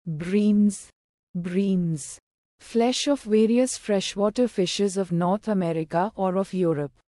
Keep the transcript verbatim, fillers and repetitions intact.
Breams. Breams. Flesh of various freshwater fishes of North America or of Europe.